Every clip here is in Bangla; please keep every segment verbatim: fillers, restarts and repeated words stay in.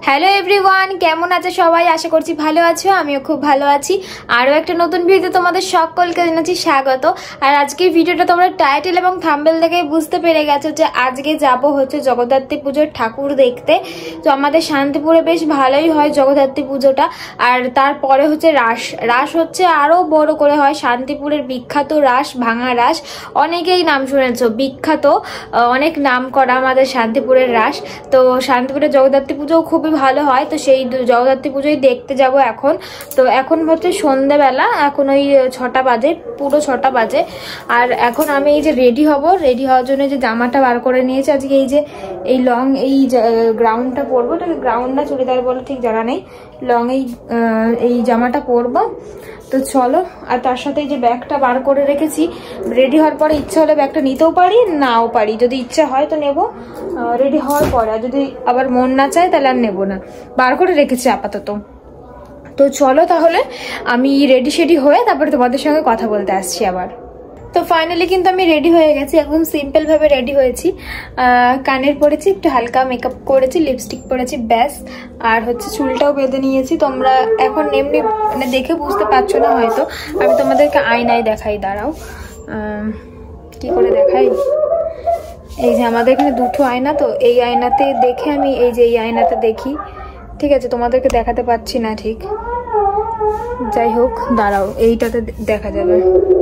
হ্যালো এভরিওয়ান, কেমন আছে সবাই? আশা করছি ভালো আছো, আমিও খুব ভালো আছি। আরও একটা নতুন ভিডিও তোমাদের সকলকে জানাচ্ছি স্বাগত। আর আজকের ভিডিওটা তোমরা টাইটেল এবং থাম্বনেল দেখে বুঝতে পেরে গেছো যে আজকে যাব হচ্ছে জগদ্ধাত্রী পুজোর ঠাকুর দেখতে। তো আমাদের শান্তিপুরে বেশ ভালোই হয় জগদ্ধাত্রী পুজোটা। আর তারপরে হচ্ছে রাস রাস হচ্ছে আরও বড় করে হয়, শান্তিপুরের বিখ্যাত রাস, ভাঙা রাস। অনেকেই নাম শুনেছো, বিখ্যাত অনেক নাম করা আমাদের শান্তিপুরের রাস। তো শান্তিপুরের জগদ্ধাত্রী পুজোও খুবই ভালো হয়। তো সেই জগদ্ধাত্রী পুজোই দেখতে যাব এখন। তো এখন হচ্ছে সন্ধ্যেবেলা, এখন ওই ছটা বাজে, পুরো ছটা বাজে। আর এখন আমি এই যে রেডি হব, রেডি হওয়ার জন্য যে জামাটা বার করে নিয়েছি আজকে, এই যে এই লং এই গ্রাউন্ডটা পরবো, এটা গ্রাউন্ড না চুড়িদার বলে ঠিক জানা নেই, লং এই এই জামাটা পরবো। তো চলো, আর তার সাথে এই যে ব্যাগটা বার করে রেখেছি। রেডি হওয়ার পরে ইচ্ছা হলে ব্যাগটা নিতেও পারি, নাও পারি। যদি ইচ্ছা হয় তো নেবো রেডি হওয়ার পরে, আর যদি আবার মন না চায় তাহলে আর নেবো না। বার করে রেখেছি আপাতত। তো চলো তাহলে আমি রেডি শেডি হয়ে তারপরে তোমাদের সঙ্গে কথা বলতে আসছি আবার। তো ফাইনালি কিন্তু আমি রেডি হয়ে গেছি, একদম সিম্পল ভাবে রেডি হয়েছি। কানের পরেছি, একটু হালকা মেকআপ করেছি, লিপস্টিক পরেছি, ব্যাস। আর হচ্ছে চুলটাও বেঁধে নিয়েছি। তোমরা এখন এমনি মানে দেখে বুঝতে পারছো না হয়তো, আমি তোমাদেরকে আয়নায় দেখাই, দাঁড়াও কি করে দেখাই। এই যে আমাদের এখানে দুটো আয়না, তো এই আয়নাতে দেখে আমি এই যে এই আয়নাতে দেখি, ঠিক আছে? তোমাদেরকে দেখাতে পাচ্ছি না ঠিক, যাই হোক দাঁড়াও, এইটাতে দেখা যাবে।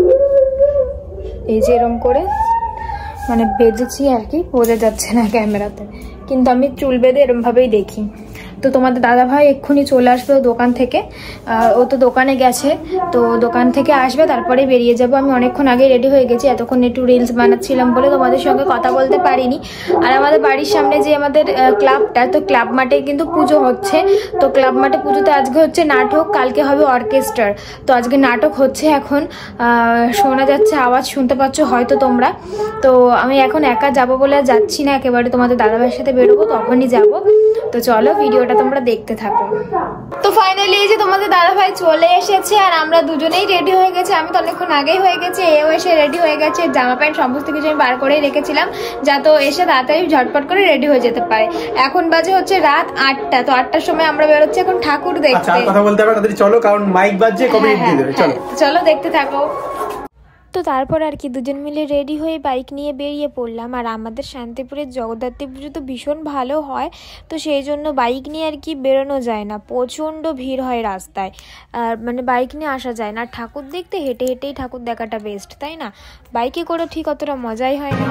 এই যে এরকম করে মানে বেঁধেছি আর কি, বোঝা যাচ্ছে না ক্যামেরাতে, কিন্তু আমি চুল বেঁধে এরকম ভাবেই দেখি। তো তোমাদের দাদা ভাই এক্ষুনি চলে আসবে দোকান থেকে, ও তো দোকানে গেছে, তো দোকান থেকে আসবে তারপরে বেরিয়ে যাব। আমি অনেকক্ষণ আগে রেডি হয়ে গেছি, এতক্ষণ একটু রিলস বানাচ্ছিলাম বলে তোমাদের সঙ্গে কথা বলতে পারিনি। আর আমাদের বাড়ির সামনে যে আমাদের ক্লাবটা, তো ক্লাব মাঠে কিন্তু পুজো হচ্ছে। তো ক্লাব মাঠে পুজোতে আজকে হচ্ছে নাটক, কালকে হবে অর্কেস্ট্রার। তো আজকে নাটক হচ্ছে, এখন শোনা যাচ্ছে, আওয়াজ শুনতে পাচ্ছ হয়তো তোমরা। তো আমি এখন একা যাব বলে যাচ্ছি না, একেবারে তোমাদের দাদা ভাইয়ের সাথে বেরোবো, তখনই যাব। তো চলো ভিডিওটা তোমরা দেখতে থাকো। তো ফাইনালি এই যে তোমাদের দাদা ভাই চলে এসেছে, আর আমরা দুজনেই রেডি হয়ে গেছি। আমি তো অনেকক্ষণ আগেই হয়ে গেছি, এও এসে রেডি হয়ে গেছে। জামা প্যান্ট সমস্ত কিছু আমি বার করেই রেখেছিলাম, যাতে এসে তাড়াতাড়ি ঝটপট করে রেডি হয়ে যেতে পারে। এখন বাজে হচ্ছে রাত আটটা। তো আটটার সময় আমরা বেরোচ্ছি এখন ঠাকুর দেখতে। কথা বলতে হবে তাড়াতাড়ি চলো, কারণ মাইক বাজছে, কবে দিয়ে দেবে। চলো চলো দেখতে থাকো। তো তারপর আর কি দুজন মিলে রেডি হয়ে বাইক নিয়ে বেরিয়ে পড়লাম। আর আমাদের শান্তিপুরের জগদ্ধাত্রী পুজো তো ভীষণ ভালো হয়, তো সেই জন্য বাইক নিয়ে আর কি বেরোনো যায় না, প্রচণ্ড ভিড় হয় রাস্তায়। আর মানে বাইক নিয়ে আসা যায় না। ঠাকুর দেখতে হেঁটে হেঁটেই ঠাকুর দেখাটা বেস্ট, তাই না? বাইকে করে ঠিক অতটা মজাই হয় না।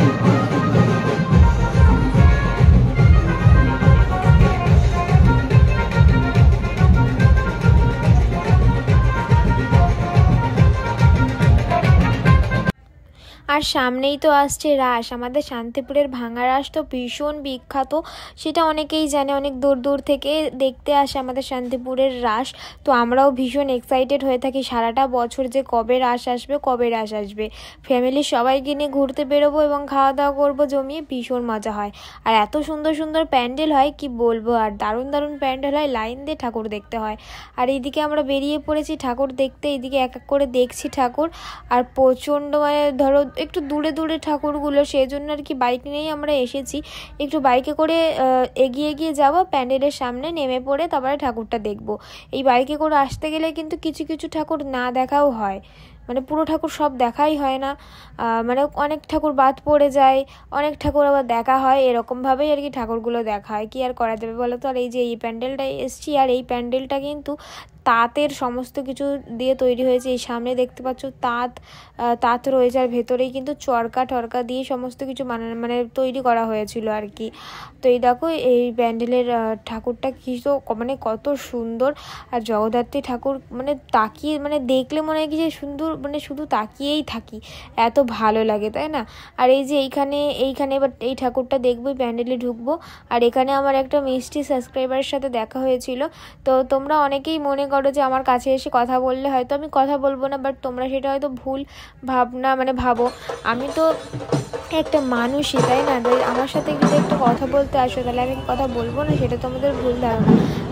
আর সামনেই তো আসছে রাস, আমাদের শান্তিপুরের ভাঙা রাস তো ভীষণ বিখ্যাত, সেটা অনেকেই জানে, অনেক দূর দূর থেকে দেখতে আসে আমাদের শান্তিপুরের রাস। তো আমরাও ভীষণ এক্সাইটেড হয়ে থাকি সারাটা বছর যে কবে রাস আসবে, কবে রাস আসবে। ফ্যামিলির সবাইকে নিয়ে ঘুরতে বেরোবো এবং খাওয়া দাওয়া করবো জমিয়ে, ভীষণ মজা হয়। আর এত সুন্দর সুন্দর প্যান্ডেল হয় কি বলবো, আর দারুণ দারুণ প্যান্ডেল হয়, লাইন দিয়ে ঠাকুর দেখতে হয়। আর এইদিকে আমরা বেরিয়ে পড়েছি ঠাকুর দেখতে, এইদিকে এক এক করে দেখছি ঠাকুর। আর প্রচণ্ড মানে ধরো একটু দূরে দূরে ঠাকুরগুলো, সেই জন্য আর কি বাইক নিয়েই আমরা এসেছি। একটু বাইকে করে এগিয়ে এগিয়ে যাব, প্যান্ডেলের সামনে নেমে পড়ে তারপরে ঠাকুরটা দেখব। এই বাইকে করে আসতে গেলে কিন্তু কিছু কিছু ঠাকুর না দেখাও হয়, মানে পুরো ঠাকুর সব দেখাই হয় না, মানে অনেক ঠাকুর বাদ পড়ে যায়, অনেক ঠাকুর আবার দেখা হয়, এরকমভাবেই আর কি ঠাকুরগুলো দেখা হয়। কি আর করা যাবে বলো তো? আর এই যে এই প্যান্ডেলটায় এসছি, আর এই প্যান্ডেলটা কিন্তু তাঁতের সমস্ত কিছু দিয়ে তৈরি হয়েছে। এই সামনে দেখতে পাচ্ছ তাঁত তাঁত রয়েছে, আর ভেতরেই কিন্তু চরকা টরকা দিয়ে সমস্ত কিছু মানে মানে তৈরি করা হয়েছিল আর কি। তো এই দেখো এই প্যান্ডেলের ঠাকুরটা কি তো মানে কত সুন্দর। আর জগদ্ধাত্রী ঠাকুর মানে তাকিয়ে মানে দেখলে মনে হয় কি যে সুন্দর, মানে শুধু তাকিয়েই থাকি, এত ভালো লাগে, তাই না? আর এই যে এইখানে এইখানে এবার এই ঠাকুরটা দেখবো, প্যান্ডেলে ঢুকবো। আর এখানে আমার একটা মিষ্টি সাবস্ক্রাইবারের সাথে দেখা হয়েছিল। তো তোমরা অনেকেই মনে করো যে আমার কাছে এসে কথা বললে হয়তো আমি কথা বলবো না, বাট তোমরা সেটা হয়তো ভুল ভাবনা মানে ভাবো। আমি তো একটা মানুষই, তাই না? আমার সাথে যদি একটু কথা বলতে আসো তাহলে আমি কথা বলবো না, সেটা তোমাদের ভুল ধারণা।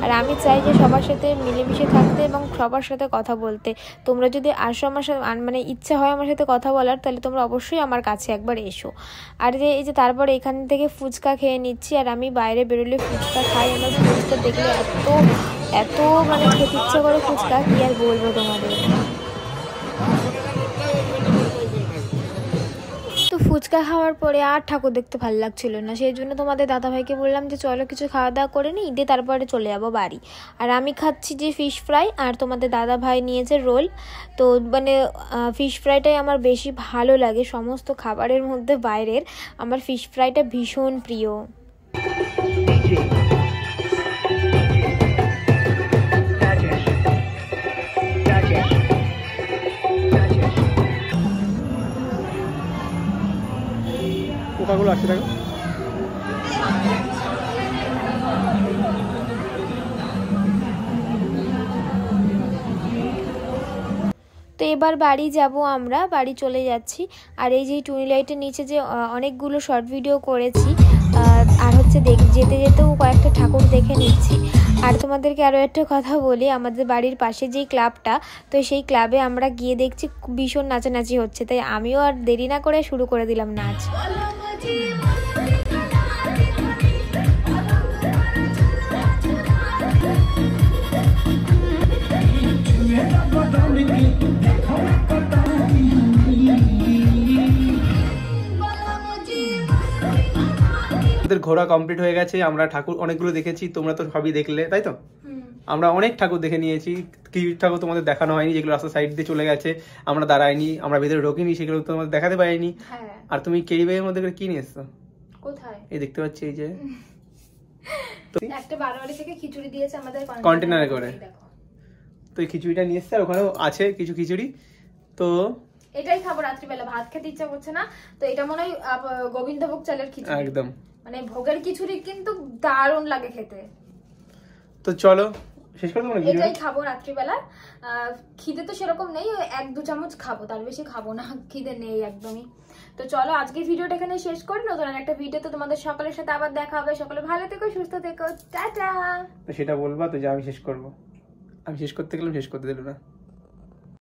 আর আমি চাই যে সবার সাথে মিলেমিশে থাকতে এবং সবার সাথে কথা বলতে। তোমরা যদি আসো আমার সাথে, মানে ইচ্ছা হয় আমার সাথে কথা বলার, তাহলে তোমরা অবশ্যই আমার কাছে একবার এসো। আর যে এই যে তারপর এখান থেকে ফুচকা খেয়ে নিচ্ছি, আর আমি বাইরে বেরোলে ফুচকা খাই। আমার ফুচকা দেখলে এত এত মানে খেতে ইচ্ছে করে ফুচকা, কি আর বলবো তোমাদের। তো ফুচকা খাওয়ার পরে আর ঠাকুর দেখতে ভালো লাগছিল না, সেই জন্য তোমাদের দাদাভাইকে বললাম যে চলো কিছু খাওয়া দাওয়া করে নিই, দিয়ে তারপরে চলে যাবো বাড়ি। আর আমি খাচ্ছি যে ফিশ ফ্রাই, আর তোমাদের দাদাভাই নিয়েছে রোল। তো মানে ফিশ ফ্রাইটাই আমার বেশি ভালো লাগে সমস্ত খাবারের মধ্যে, বাইরের আমার ফিশ ফ্রাইটা ভীষণ প্রিয়। পোকাগুলো আসছে দেখো। তো এবার বাড়ি যাব, আমরা বাড়ি চলে যাচ্ছি। আর এই যে টুনি লাইটের নিচে যে অনেকগুলো শর্ট ভিডিও করেছি, আর হচ্ছে দেখ যেতে যেতেও কয়েকটা ঠাকুর দেখে নিচ্ছি। আর তোমাদেরকে আরও একটা কথা বলি, আমাদের বাড়ির পাশে যেই ক্লাবটা, তো সেই ক্লাবে আমরা গিয়ে দেখছি ভীষণ নাচানাচি হচ্ছে, তাই আমিও আর দেরি না করে শুরু করে দিলাম নাচ। আমাদের ঘোরা কমপ্লিট হয়ে গেছে, আমরা ঠাকুর অনেকগুলো দেখেছি, তোমরা তো সবই দেখলে তাই তো। আমরা অনেক ঠাকুর দেখে নিয়েছি, কি ঠাকুর তোমাদের দেখানো হয়নি, যেগুলো রাস্তা সাইড দিয়ে চলে গেছে, আমরা দাঁড়াইনি, আমরা ভেতরে ঢোকিনি, সেগুলো তোমাদের দেখাতে পারিনি। আর তুমি কেরি ব্যাগের মধ্যে করে কি নিয়ে এসছো? কোথায়? এই দেখতে পাচ্ছি, এই যে একটা বারোয়ারি থেকে খিচুড়ি দিয়েছে আমাদের কন্টেনারে করে। তো এই খিচুড়িটা নিয়ে এসছে, আর ওখানেও আছে কিছু খিচুড়ি। তো এটাই খাবো রাত্রিবেলা, ভাত খেতে ইচ্ছা করছে না, তো এটা মনে হয় গোবিন্দভোগ চালের খিচুড়ি, একদম মানে ভোগের খিচুড়ি, কিন্তু দারুণ লাগে খেতে। তো চলো শেষ করে দেবো, এটাই খাবো রাত্রিবেলা। খিদে তো সেরকম নেই, এক দু চামচ খাবো, তার বেশি খাবো না, খিদে নেই একদমই। তো চলো আজকে ভিডিওটা এখানে শেষ করি, নতুন একটা ভিডিওতে তোমাদের সকলের সাথে আবার দেখা হবে। সকলে ভালো থেকো, সুস্থ থেকো, টাটা। তো সেটা বলবা তো যে আমি শেষ করবো, আমি শেষ করতে গেলাম, শেষ করতে দিল না।